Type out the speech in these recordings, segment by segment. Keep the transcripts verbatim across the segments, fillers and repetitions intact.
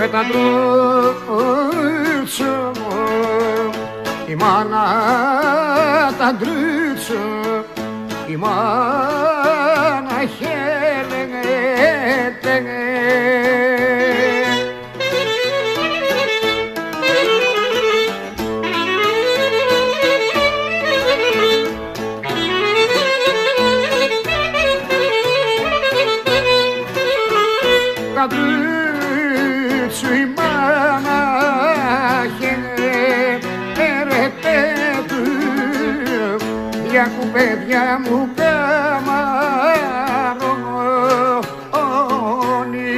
Ρε τα ντρούτσο μου, η μάνα τα ντρούτσο, η μάνα χέλεγεται. Τα ντρούτσο η μάνα χέλεγεται του, για κουπέδια μου καμαρώνει.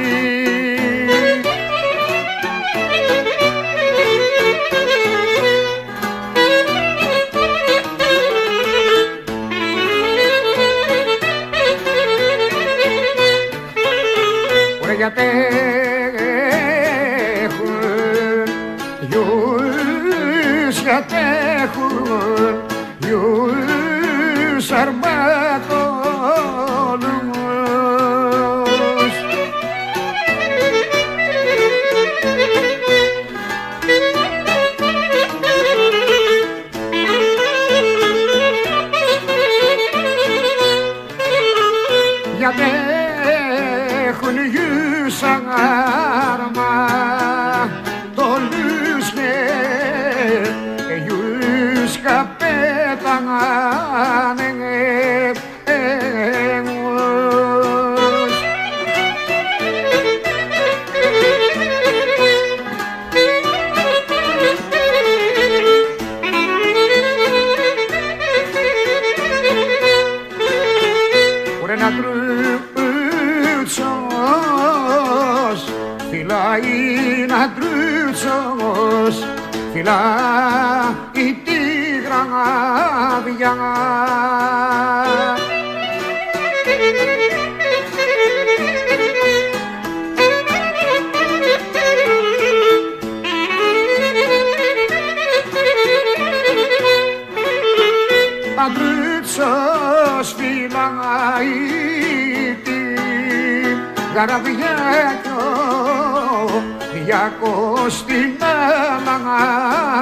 Ωραία γιατί έχουν γιους, γιατί έχουν γιους αρματόλους. Γιατί έχουν γιους αρματόλους και γιους καπέτανες. Ωρε να τρούτσος φυλάει, να τρούτσος φυλάει τη γραδιά. Τα τρούτσος φυλάει τη γραδιά, διακόστη μέλαγα